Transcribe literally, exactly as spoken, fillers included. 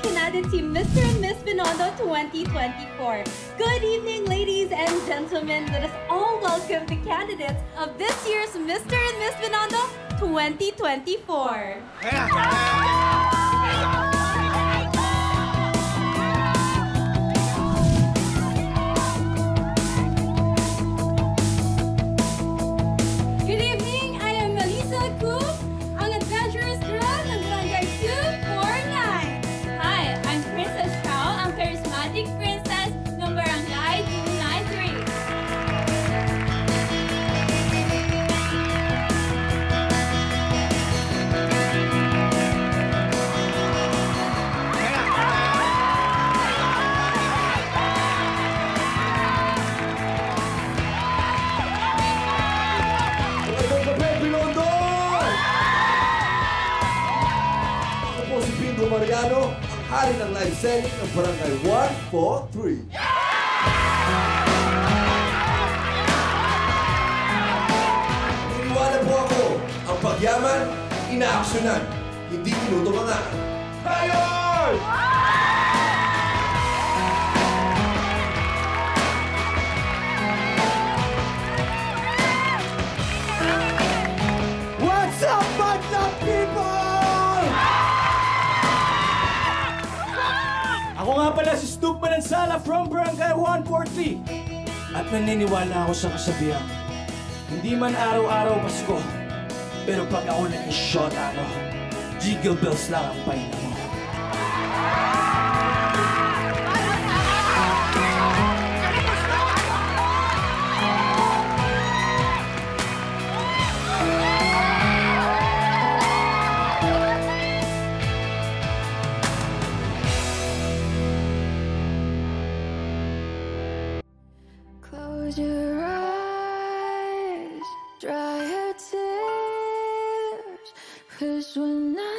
Candidate Team Mister and Miss Binondo twenty twenty-four. Good evening, ladies and gentlemen. Let us all welcome the candidates of this year's Mister and Miss Binondo twenty twenty-four. Mariano, ang hari ng live selling ng Barangay one four three. Niniwala po ako, ang pagyaman, inaaksyonan, hindi tinutumangan. Hayon! What's up, Madlang people? Ako nga pala si Stoop Manansala from Barangay one four three. At naniniwala ako sa kasabihan, hindi man araw-araw Pasko, pero pag ako nag-shot ano, Jingle Bells lang ang pahinga mo. Close your eyes, dry your tears, 'cause when I